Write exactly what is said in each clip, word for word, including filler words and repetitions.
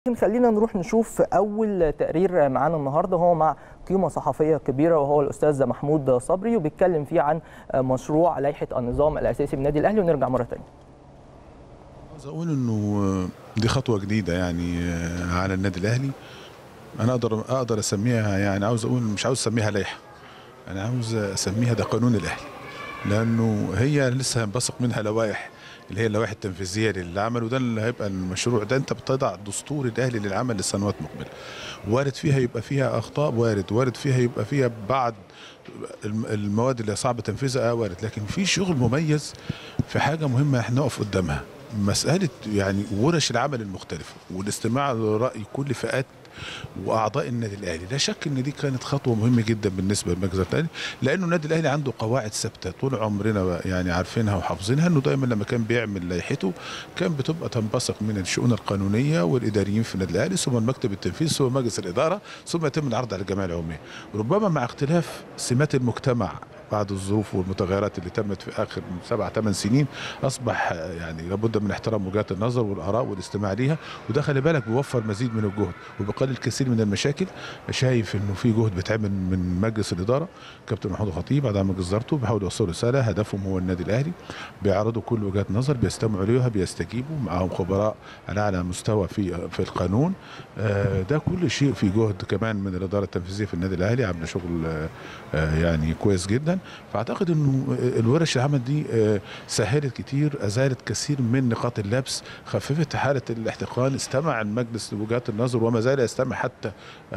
خلينا نروح نشوف أول تقرير معانا النهارده هو مع قيمة صحفية كبيرة وهو الأستاذ محمود صبري وبيتكلم فيه عن مشروع لائحة النظام الأساسي بالنادي الأهلي ونرجع مرة تانية. عاوز أقول إنه دي خطوة جديدة يعني على النادي الأهلي. أنا أقدر أقدر أسميها يعني عاوز أقول مش عاوز أسميها لائحة، أنا عاوز أسميها ده قانون الأهلي، لأنه هي لسه هينبثق منها لوائح اللي هي اللوائح التنفيذيه للعمل، وده اللي هيبقى المشروع ده. انت بتضع دستور الاهلي للعمل لسنوات مقبله، وارد فيها يبقى فيها اخطاء، وارد وارد فيها يبقى فيها بعض المواد اللي صعب تنفيذها وارد، لكن في شغل مميز في حاجه مهمه احنا نقف قدامها، مساله يعني ورش العمل المختلفه والاستماع لراي كل فئات واعضاء النادي الاهلي. لا شك ان دي كانت خطوه مهمه جدا بالنسبه للمجلس الاهلي، لانه النادي الاهلي عنده قواعد ثابته طول عمرنا يعني عارفينها وحافظينها، انه دايما لما كان بيعمل لائحته كان بتبقى تنبثق من الشؤون القانونيه والاداريين في النادي الاهلي ثم المكتب التنفيذي ثم مجلس الاداره ثم يتم العرض على الجمعيه العموميه. ربما مع اختلاف سمات المجتمع بعد الظروف والمتغيرات اللي تمت في اخر سبع ثمان سنين اصبح يعني لابد من احترام وجهات النظر والاراء والاستماع ليها، وده خلي بالك بيوفر مزيد من الجهد وبيقلل الكثير من المشاكل. شايف انه في جهد بيتعمل من مجلس الاداره، كابتن محمود الخطيب بعد مجلس ادارته بيحاولوا يوصلوا رساله هدفهم هو النادي الاهلي، بيعرضوا كل وجهات نظر بيستمعوا ليها بيستجيبوا، معاهم خبراء على اعلى مستوى في في القانون. آه ده كل شيء في جهد كمان من الاداره التنفيذيه في النادي الاهلي عامله شغل آه يعني كويس جدا. فاعتقد انه الورش العمل دي سهلت كتير، ازالت كثير من نقاط اللبس، خففت حاله الاحتقان، استمع المجلس لوجهات النظر وما زال يستمع حتى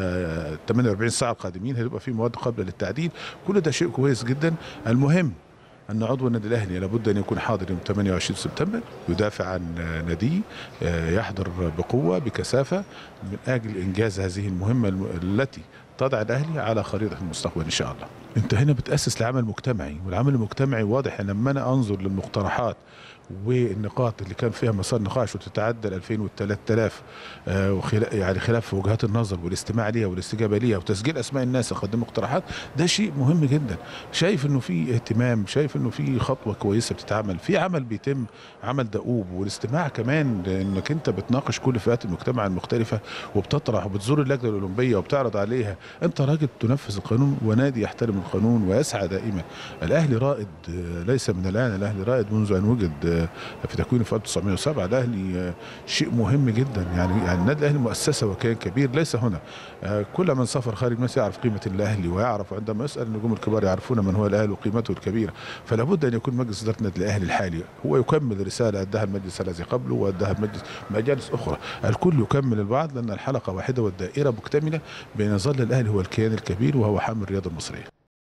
ثمانية وأربعين ساعه القادمين هيبقى في مواد قابله للتعديل. كل ده شيء كويس جدا. المهم أن عضو النادي الأهلي لابد أن يكون حاضر يوم ثمانية وعشرين سبتمبر يدافع عن ناديه، يحضر بقوة بكثافة من أجل إنجاز هذه المهمة التي تضع الأهلي على خريطة المستقبل إن شاء الله. أنت هنا بتأسس لعمل مجتمعي، والعمل المجتمعي واضح لما أنا أنظر للمقترحات والنقاط اللي كان فيها مسار نقاش وتتعدى ال ألفين وثلاثة آلاف آه يعني خلاف وجهات النظر والاستماع ليها والاستجابه ليها وتسجيل اسماء الناس اللي قدموا اقتراحات، ده شيء مهم جدا. شايف انه في اهتمام، شايف انه في خطوه كويسه بتتعمل، في عمل بيتم عمل دؤوب، والاستماع كمان لانك انت بتناقش كل فئات المجتمع المختلفه وبتطرح وبتزور اللجنه الاولمبيه وبتعرض عليها. انت راجل تنفذ القانون ونادي يحترم القانون ويسعى دائما. الاهلي رائد ليس من الان، الاهلي رائد منذ ان وجد في تكوينه في ألف وتسعمائة وسبعة. الاهلي شيء مهم جدا، يعني يعني النادي الاهلي مؤسسه وكيان كبير ليس هنا. كل من سافر خارج مصر يعرف قيمه الاهلي ويعرف عندما يسال النجوم الكبار يعرفون من هو الاهلي وقيمته الكبيره. فلا بد ان يكون مجلس اداره النادي الاهلي الحالي هو يكمل رساله اداها المجلس الذي قبله واداها المجلس مجالس اخرى، الكل يكمل البعض لان الحلقه واحده والدائره مكتمله بين يظل الاهلي هو الكيان الكبير وهو حامل الرياضه المصريه.